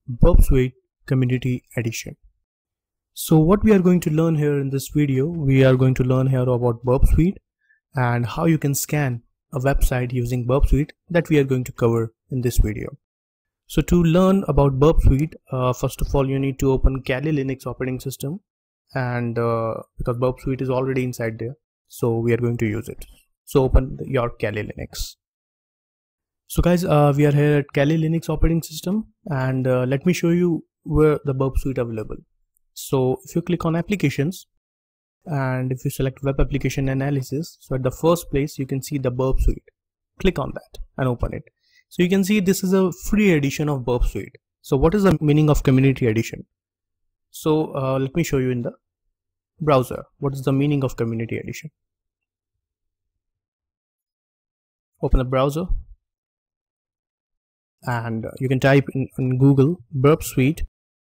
Burp Suite Community Edition. So what we are going to learn here in this video, we are going to learn here about Burp Suite and how you can scan a website using Burp Suite that we are going to cover in this video. So to learn about Burp Suite, first of all you need to open Kali Linux operating system, and because Burp Suite is already inside there, so we are going to use it. So open your Kali Linux. So guys, we are here at Kali Linux operating system, and let me show you where the Burp Suite available. So if you click on applications and if you select web application analysis, so at the first place you can see the Burp Suite. Click on that and open it. So you can see this is a free edition of Burp Suite. So what is the meaning of community edition? So let me show you in the browser what is the meaning of community edition. Open the browser and you can type in Google Burp Suite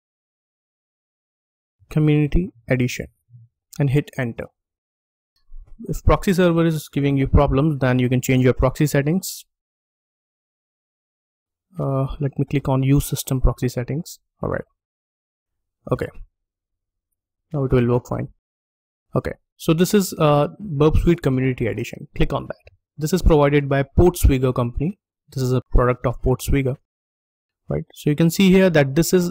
Community Edition and hit enter. If proxy server is giving you problems, then you can change your proxy settings. Let me click on use system proxy settings. Alright, okay, now it will work fine. Okay, so this is Burp Suite Community Edition. Click on that. This is provided by Portswigger company. This is a product of Portswigger, right? So you can see here that this is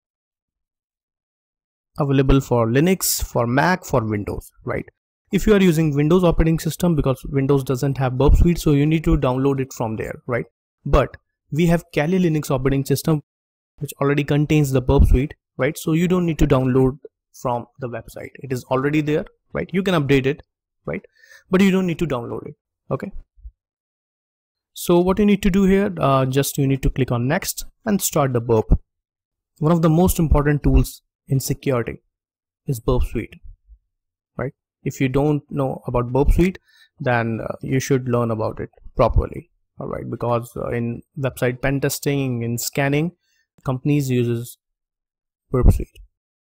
available for Linux, for Mac, for Windows, right? If you are using Windows operating system, because Windows doesn't have Burp Suite, so you need to download it from there, right? But we have Kali Linux operating system which already contains the Burp Suite, right? So you don't need to download from the website. It is already there, right? You can update it, right? But you don't need to download it. Okay, so what you need to do here, just you need to click on next and start the Burp. One of the most important tools in security is Burp Suite, right? If you don't know about Burp Suite, then you should learn about it properly, all right? Because in website pen testing, in scanning, companies uses Burp Suite.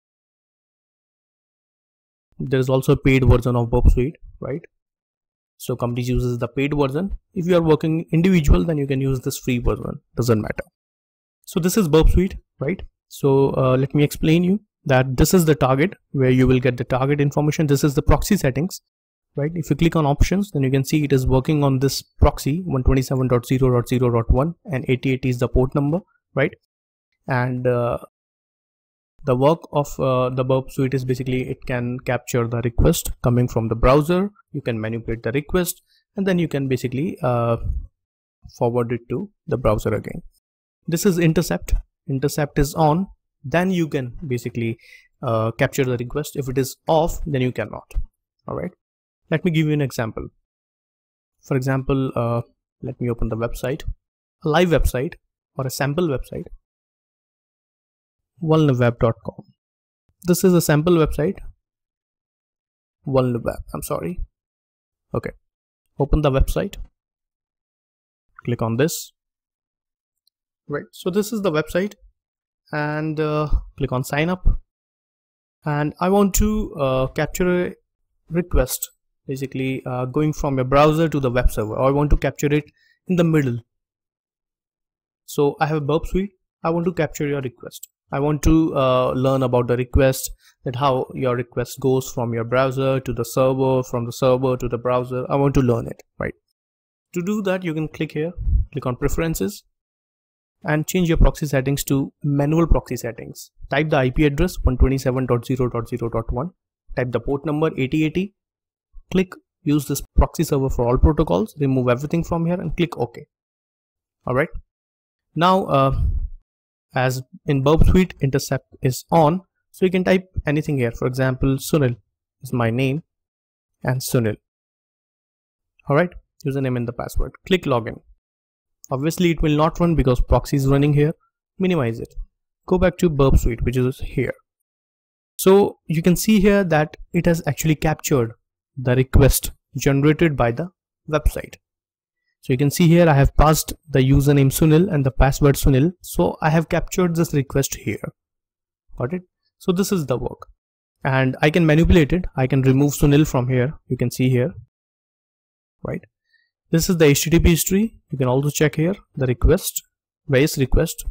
There is also a paid version of Burp Suite, right? So companies uses the paid version. If you are working individual, then you can use this free version, doesn't matter. So this is Burp Suite, right? So let me explain you that this is the target where you will get the target information. This is the proxy settings, right? If you click on options, then you can see it is working on this proxy 127.0.0.1 and 8080 is the port number, right? And the work of the Burp Suite is basically it can capture the request coming from the browser. You can manipulate the request and then you can basically forward it to the browser again. This is intercept. Intercept is on, then you can basically capture the request. If it is off, then you cannot. All right, let me give you an example. For example, let me open the website, a live website or a sample website, vulnerweb.com. This is a sample website, vulnerweb, I'm sorry. Okay, open the website, click on this, right? So this is the website, and click on sign up, and I want to capture a request, basically going from your browser to the web server, or I want to capture it in the middle. So I have a Burp Suite. I want to capture your request. I want to learn about the request, that how your request goes from your browser to the server, from the server to the browser. I want to learn it, right? To do that, you can click here, click on preferences and change your proxy settings to manual proxy settings. Type the IP address 127.0.0.1, type the port number 8080, click use this proxy server for all protocols, remove everything from here and click OK. All right, now as in Burp Suite, intercept is on, so you can type anything here. For example, Sunil is my name and Sunil. All right, username and the password. Click login. Obviously it will not run because proxy is running here. Minimize it. Go back to Burp Suite, which is here. So you can see here that it has actually captured the request generated by the website. So you can see here I have passed the username Sunil and the password Sunil. So I have captured this request here. Got it? So this is the work. And I can manipulate it. I can remove Sunil from here. You can see here, right? This is the HTTP history. You can also check here the request, various request,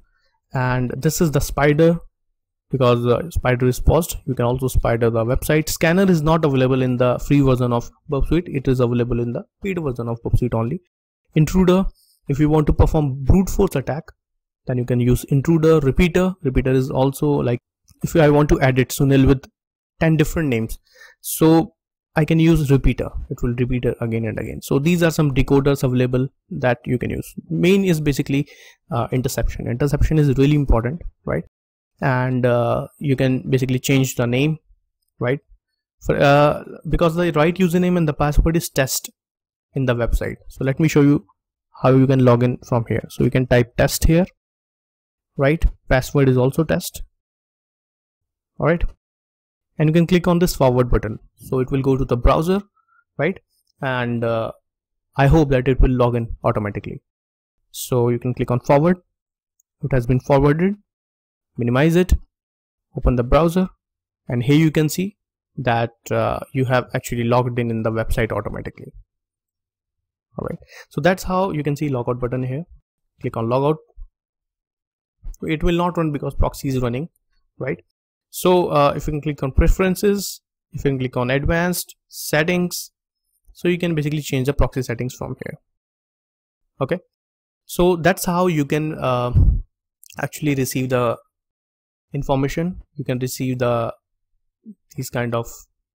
and this is the spider, because the spider is paused. You can also spider the website. Scanner is not available in the free version of Burp Suite. It is available in the paid version of Burp Suite only. Intruder, if you want to perform brute force attack, then you can use intruder. Repeater is also like, if I want to edit Sunil with 10 different names, so I can use repeater. It will repeat it again and again. So these are some decoders available that you can use. Main is basically interception. Interception is really important, right? And you can basically change the name, right? For because the right username and the password is test in the website. So let me show you how you can log in from here. So you can type test here, right? Password is also test. All right, and you can click on this forward button, so it will go to the browser, right? And I hope that it will log in automatically. So you can click on forward. It has been forwarded. Minimize it, open the browser, and here you can see that you have actually logged in the website automatically. All right, so that's how you can see logout button here. Click on logout. It will not run because proxy is running, right? So if you can click on preferences, if you can click on advanced settings, so you can basically change the proxy settings from here. Okay, so that's how you can actually receive the information. You can receive these kind of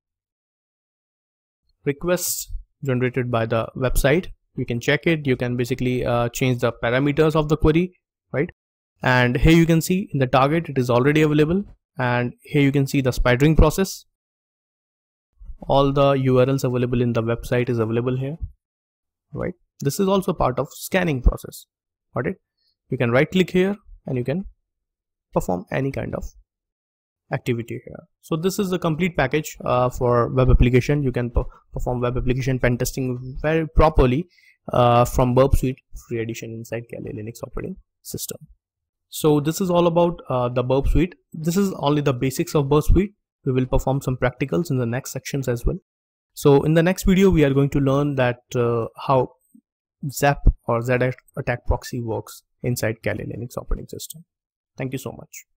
requests generated by the website. You can check it. You can basically change the parameters of the query, right? And here you can see in the target it is already available, and here you can see the spidering process. All the URLs available in the website is available here, right? This is also part of scanning process. Got it? You can right click here and you can perform any kind of activity here. So this is the complete package for web application. You can perform web application pen testing very properly from Burp Suite free edition inside Kali Linux operating system. So this is all about the Burp Suite. This is only the basics of Burp Suite. We will perform some practicals in the next sections as well. So in the next video we are going to learn that how ZAP or Z Attack Proxy works inside Kali Linux operating system. Thank you so much.